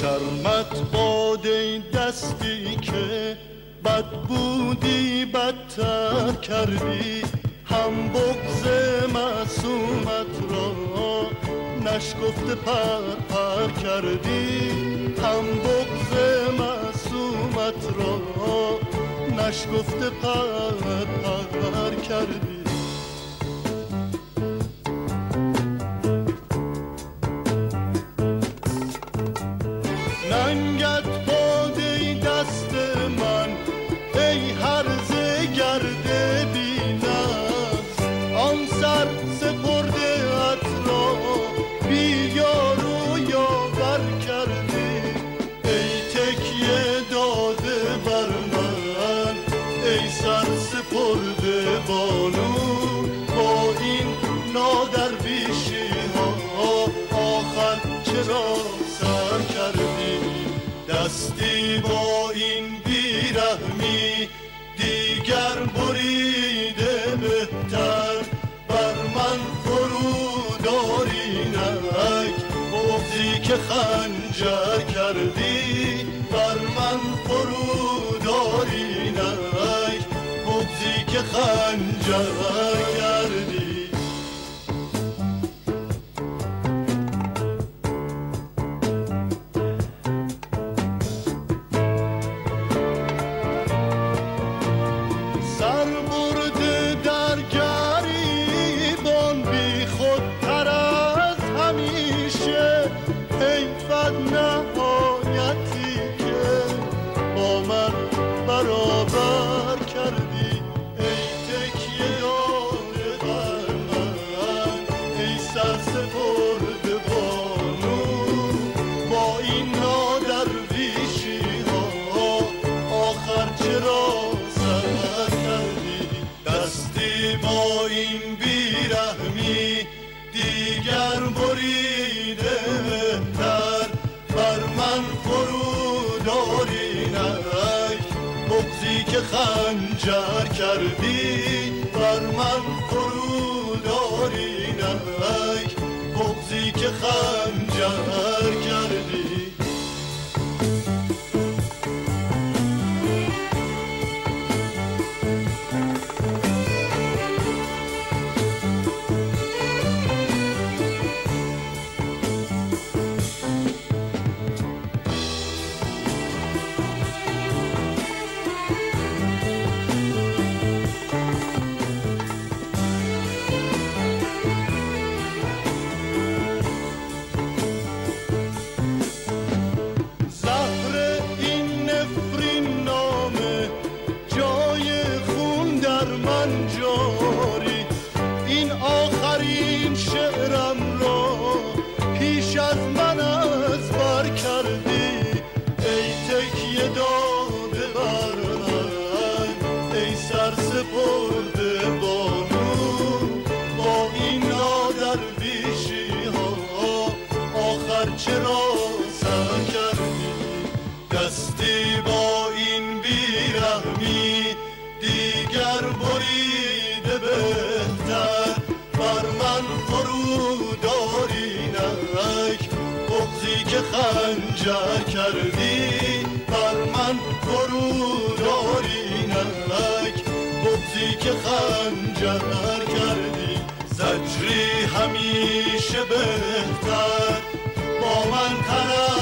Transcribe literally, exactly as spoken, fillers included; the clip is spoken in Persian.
شرمت باده دستی که بد بودی بدتر کردی، هم بغض معصومت را نشکفته پر پر کردی، هم بغض معصومت را نشکفته پر پر کردی. ننگت باده دست من ای هرزه گرده بینست، آن سر سپرده ات را بی یار و یاور کردی. ای تکیه داده بر من ای سر سپرده بانو، با این نادرویشی ها آخر چرا سر کردی؟ دستی با این بیرحمی دیگر بریده بهتر، بر من فرود آری نک بغضی که خنجر کردی، بر من فرود آری نک بغضی که خنجر کردی. نهایتی که با من برابر کردی، ای تکیه داده بر من ای سر سپرده بانو، با این نادرویشی ها آخر چرا سر کردی؟ دستی با این بیرحمی دیگر بریده بهتر، بر من فرود آری نک بغضی که خنجر کردی، بر من فرود آری نک بغضی که خنجر کردی. این آخرین شعرم را پیش از من از بر کردی، ای تکیه داده بر من ای سر سپرده بانو، با این نادرویشی ها آخر چرا سر کردی؟ دستی با این بیرحمی دیگر بریده بهتر، بر من فرود آری نک بغضی که خنجر کردی، بر من فرود آری نک بغضی که خنجر کردی. زجری همیشه بهتر با من طرف